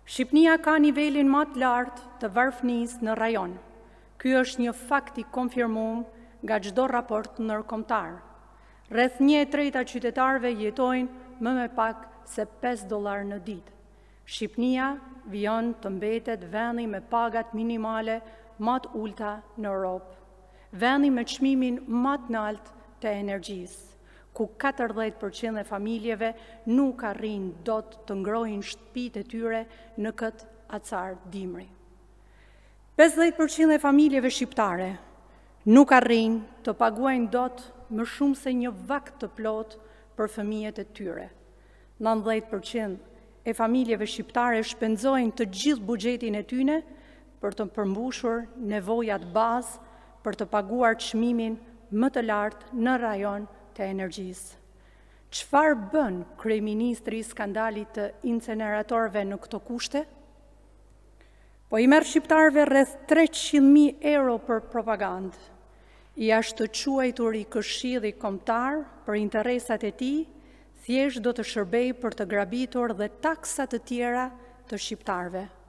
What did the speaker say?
Shqipnia ka nivelin më të lartë të varfënisë në rajon. Ky është një fakt i konfirmuar nga çdo raport ndërkombëtar. Rreth 1/3 qytetarëve jetojnë më me pak se $5 në ditë. Shqipnia vijon të mbetet vendi me pagat minimale më të ulta në Europë, vendi me çmimin më të lartë të energjisë, ku 40% e familjeve nuk arrin dot të ngrojnë shtëpitë e tyre në këtë acar dimri. 50% e familjeve shqiptare nuk arrin të paguajnë dot më shumë se një vakt të plot për fëmijët e tyre. 90% e familjeve shqiptare shpenzojnë të gjithë buxhetin e tyre për të përmbushur nevojat bazë për të paguar çmimin më të lartë në rajon të energjisë. Çfarë bën kryeministri i skandalit të inceneratorëve në këto kushte? Po i merr shqiptarëve rreth 300.000 euro për propagandë. I ashtë të quajtur i Këshillit Kombëtar për interesat e tij, thjesht do të shërbej për të grabitur dhe taksa të tjera të shqiptarëve.